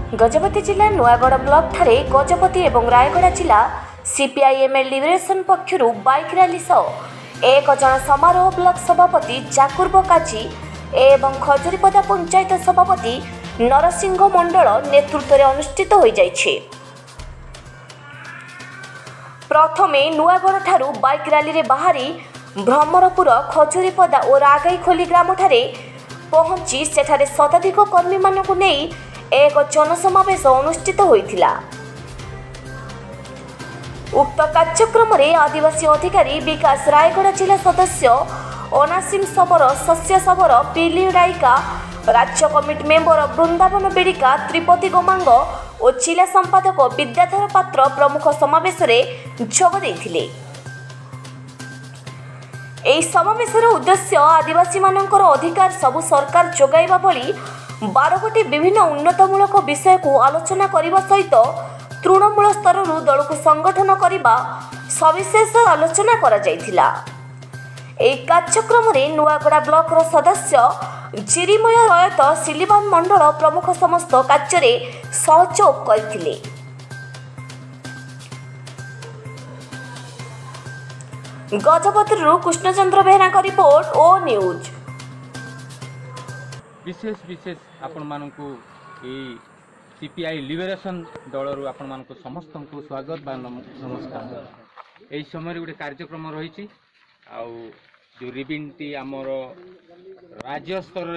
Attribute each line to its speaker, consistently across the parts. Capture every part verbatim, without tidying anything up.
Speaker 1: गजपति जिला नुआगढ़ ब्लॉक ठारे गजपति एवं रायगढ़ जिला सीपीआईएमएल लिबरेशन पक्षर बाइक रैली सह एक जन समारोह ब्लॉक सभापति चाकुर बकाजी एवं खजुरीपदा पंचायत सभापति नरसिंह मंडल नेतृत्व में अनुष्ठित हो जाइछे। प्रथमे नुआगढ़ ठारू बाइक रैली रे बाहरी भ्रमरपुर खजुरीपदा और आगाईखोली ग्राम ठारे पहुंची सेठारे शताधिक कर्मी मानकु नेई एक जनसमावेश अनुष्ठित होइथिला। उक्त कार्यक्रम में आदिवासी अधिकारी विकास रायगढ़ जिला सदस्य अनासीम सबर शस्य सबर पिली रायका राज्य कमिटी मेंबर वृंदावन बेड़िका त्रिपति गोमांग और जिला संपादक विद्याधर पात्र प्रमुख समावेश जोग देथिले। एही समावेशर उद्देश्य आदिवासी मानकर अधिकार सबु सरकार जोगाइबा भली बारह गोटी विभिन्न उन्नतमूलक विषय को आलोचना करने सहित तृणमूल स्तर दल को संगठन करने सविशेष आलोचना करा जायथिला। एही कार्यक्रम में नुआगढ़ ब्लॉक सदस्य जिरिमय रयत सिलिवान मंडल प्रमुख समस्त कार्य सहयोग करथिले। गजपति कृष्णचंद्र बेहरा का रिपोर्ट ओ न्यूज।
Speaker 2: विशेष विशेष आपण मानकु ए सीपीआई लिबरेशन दलरू आपण मानकु समस्त को स्वागत बा नमस्कार। एही समय रे गोटे कार्यक्रम रही आ जो रिबिन टी आमर राज्य स्तर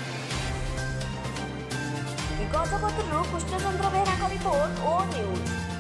Speaker 1: गजपति कृष्णचंद्र बेहरा का रिपोर्ट ओ न्यूज।